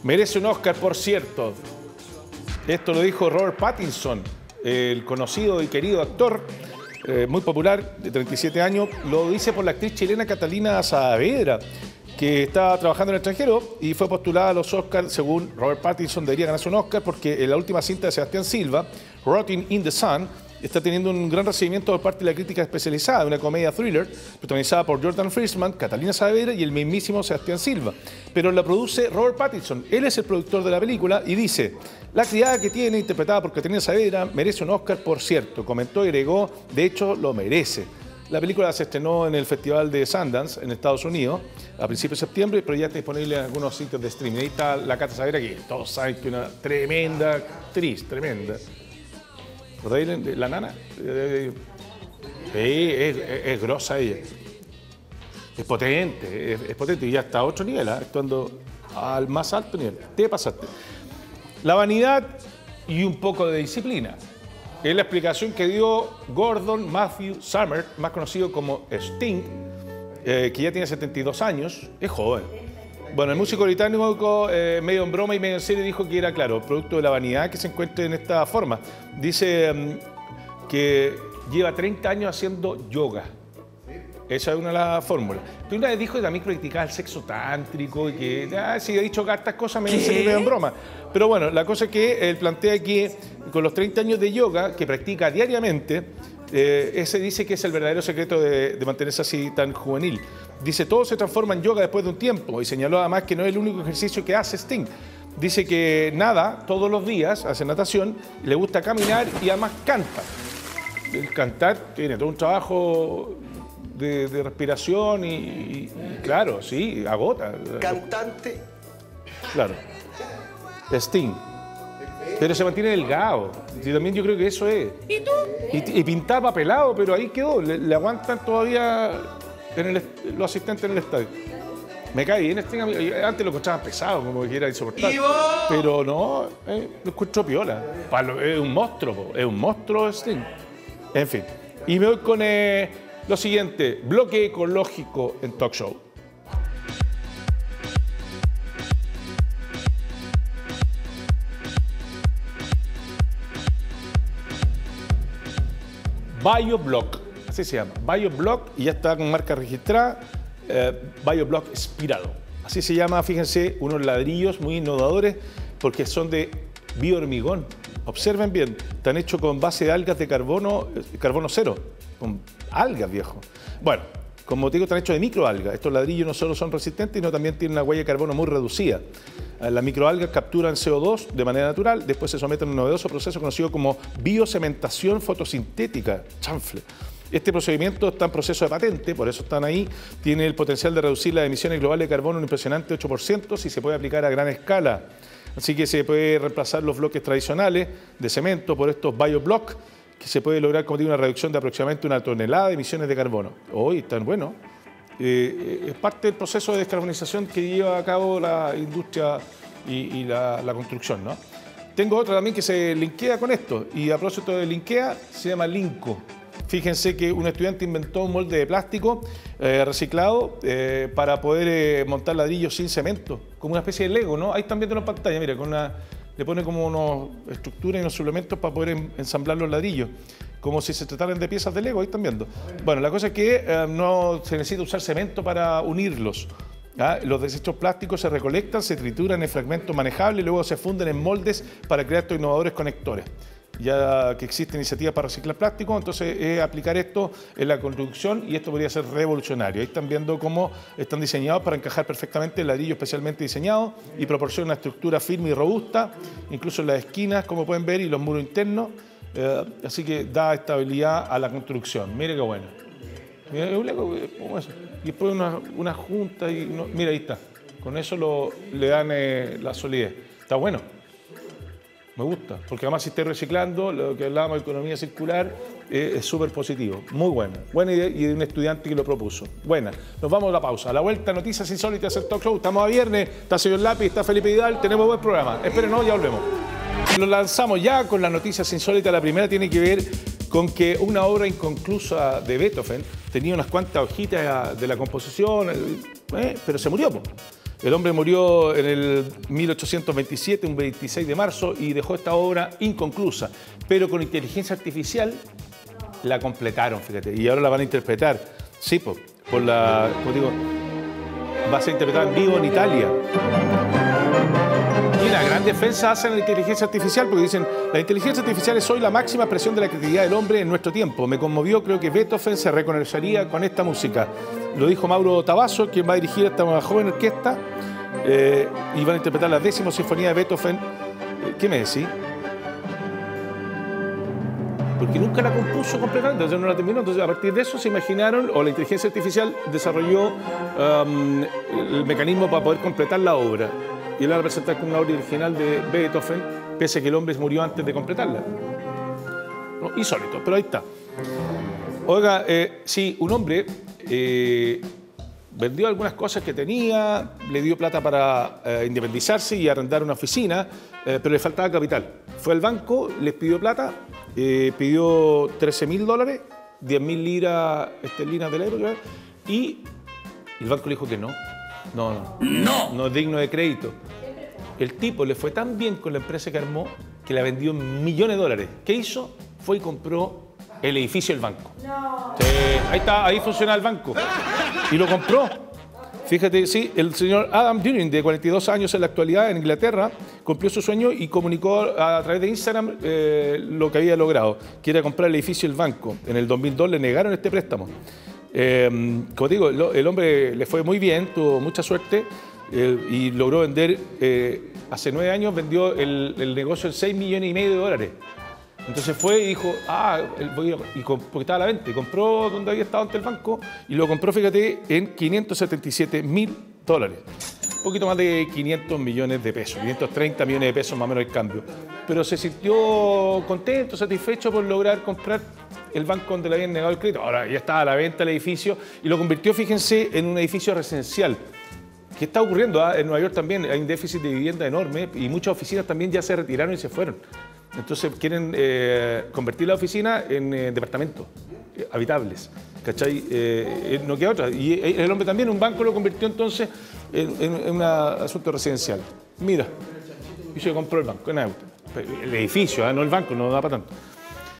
Merece un Oscar, por cierto. Esto lo dijo Robert Pattinson, el conocido y querido actor, muy popular, de 37 años. Lo dice por la actriz chilena Catalina Saavedra, que está trabajando en el extranjero y fue postulada a los Oscars. Según Robert Pattinson, debería ganarse un Oscar porque en la última cinta de Sebastián Silva, Rotting in the Sun, está teniendo un gran recibimiento por parte de la crítica especializada, una comedia thriller protagonizada por Jordan Friesman, Catalina Saavedra y el mismísimo Sebastián Silva. Pero la produce Robert Pattinson, él es el productor de la película y dice: la criada que tiene, interpretada por Catalina Saavedra, merece un Oscar, por cierto. Comentó y agregó: de hecho, lo merece. La película se estrenó en el Festival de Sundance en Estados Unidos a principios de septiembre, pero ya está disponible en algunos sitios de streaming. Ahí está la Cata Saavedra, que todos saben que es una tremenda actriz, tremenda. La nana, es grosa ella, es potente y ya está a otro nivel, actuando al más alto nivel. Te pasaste. La vanidad y un poco de disciplina es la explicación que dio Gordon Matthew Summer, más conocido como Sting, que ya tiene 72 años, es joven. Bueno, el músico británico, medio en broma y medio en serio, dijo que era, claro, producto de la vanidad que se encuentra en esta forma. Dice que lleva 30 años haciendo yoga. Esa es una de las fórmulas. Pero una vez dijo que también practicaba el sexo tántrico y que, si ha dicho hartas cosas, medio en broma. Pero bueno, la cosa es que él plantea que con los 30 años de yoga que practica diariamente, ese dice que es el verdadero secreto de mantenerse así tan juvenil. Dice: todo se transforma en yoga después de un tiempo, y señaló además que no es el único ejercicio que hace Sting. Dice que nada todos los días, hace natación, le gusta caminar y además canta. El cantar tiene todo un trabajo de respiración y claro, sí, agota. Cantante. Claro. Sting. Pero se mantiene delgado. Y también yo creo que eso es. ¿Y tú? Y pintaba pelado, pero ahí quedó. Le aguantan todavía los asistentes en el estadio. Me cae bien Sting. Antes lo encontraban pesado, como que era insoportable. Pero no, lo encuentro piola. Es un monstruo Sting. En fin. Y me voy con lo siguiente: bloque ecológico en Talk Show. BioBlock, así se llama, BioBlock, y ya está con marca registrada, BioBlock Spiral. Así se llama, fíjense, unos ladrillos muy innovadores porque son de biohormigón. Observen bien, están hechos con base de algas de carbono cero, con algas, viejo. Bueno, como te digo, están hechos de microalgas. Estos ladrillos no solo son resistentes, sino también tienen una huella de carbono muy reducida. Las microalgas capturan CO2 de manera natural, después se someten a un novedoso proceso conocido como biocementación fotosintética, chanfle. Este procedimiento está en proceso de patente, por eso están ahí. Tiene el potencial de reducir las emisiones globales de carbono un impresionante 8% si se puede aplicar a gran escala. Así que se puede reemplazar los bloques tradicionales de cemento por estos BioBlock, que se puede lograr, como digo, una reducción de aproximadamente 1 tonelada de emisiones de carbono. Hoy están buenos. Es parte del proceso de descarbonización que lleva a cabo la industria y la construcción, ¿no? Tengo otra también que se linkea con esto, y a propósito de linkea, se llama Linko. Fíjense que un estudiante inventó un molde de plástico reciclado para poder montar ladrillos sin cemento, como una especie de Lego, ¿no? Ahí están viendo en pantalla, mira, le pone como unas estructuras y unos suplementos para poder ensamblar los ladrillos, como si se trataran de piezas de Lego, ahí están viendo. Bueno, la cosa es que no se necesita usar cemento para unirlos. Los desechos plásticos se recolectan, se trituran en fragmentos manejables y luego se funden en moldes para crear estos innovadores conectores. Ya que existen iniciativas para reciclar plástico, entonces aplicar esto en la construcción, y esto podría ser revolucionario. Ahí están viendo cómo están diseñados para encajar perfectamente el ladrillo especialmente diseñado y proporciona una estructura firme y robusta, incluso en las esquinas, como pueden ver, y los muros internos. Así que da estabilidad a la construcción. Mire qué bueno. Mira, como eso. Y después una junta y mira, ahí está. Con eso le dan la solidez. Está bueno. Me gusta, porque además si esté reciclando, lo que hablábamos de economía circular, es súper positivo. Muy buena. Buena idea, y de un estudiante que lo propuso. Buena. Nos vamos a la pausa. A la vuelta, noticias insólitas del Talk Show. Estamos a viernes. Está señor Lápiz, está Felipe Vidal. Tenemos buen programa. Esperen, no, ya volvemos. Lo lanzamos ya con las noticias insólitas. La primera tiene que ver con que una obra inconclusa de Beethoven tenía unas cuantas hojitas de la composición, pero se murió. El hombre murió en el 1827, un 26 de marzo, y dejó esta obra inconclusa. Pero con inteligencia artificial la completaron, fíjate, y ahora la van a interpretar. Sí, por la, como digo, va a ser interpretada en vivo en Italia. Y una gran defensa hacen la inteligencia artificial porque dicen, la inteligencia artificial es hoy la máxima expresión de la creatividad del hombre en nuestro tiempo. Me conmovió, creo que Beethoven se reconocería con esta música. Lo dijo Mauro Tavasso, quien va a dirigir esta joven orquesta y van a interpretar la 10ª sinfonía de Beethoven. ¿Qué me decís? Porque nunca la compuso completamente, entonces no la terminó. Entonces, a partir de eso se imaginaron, o la inteligencia artificial desarrolló el mecanismo para poder completar la obra. Y él la va a presentar con una obra original de Beethoven, pese a que el hombre murió antes de completarla. No, insólito, pero ahí está. Oiga, sí, un hombre vendió algunas cosas que tenía, le dio plata para independizarse y arrendar una oficina, pero le faltaba capital. Fue al banco, les pidió plata, pidió $13.000, 10.000 libras esterlinas del euro, y el banco le dijo que no es digno de crédito. El tipo le fue tan bien con la empresa que armó que la vendió en millones de dólares. ¿Qué hizo? Fue y compró el edificio del banco. No. Ahí está, ahí funciona el banco. Y lo compró. Fíjate, sí, el señor Adam Dunning, de 42 años en la actualidad en Inglaterra, cumplió su sueño y comunicó a través de Instagram lo que había logrado, que era comprar el edificio del banco. En el 2002 le negaron este préstamo. Como digo, el hombre le fue muy bien, tuvo mucha suerte y logró vender, hace 9 años vendió el negocio en $6,5 millones. Entonces fue y dijo, porque estaba a la venta, y compró donde había estado ante el banco y lo compró, fíjate, en $577.000. Un poquito más de 500 millones de pesos, 530 millones de pesos más o menos el cambio. Pero se sintió contento, satisfecho por lograr comprar el banco donde le habían negado el crédito. Ahora ya estaba a la venta el edificio y lo convirtió, fíjense, en un edificio residencial. ¿Qué está ocurriendo? En Nueva York también hay un déficit de vivienda enorme y muchas oficinas también ya se retiraron y se fueron. Entonces quieren convertir la oficina en departamentos habitables, ¿cachai? No queda otra. Y el hombre también, un banco lo convirtió entonces en un asunto residencial. Mira, y se compró el banco, el edificio, no el banco, no da para tanto.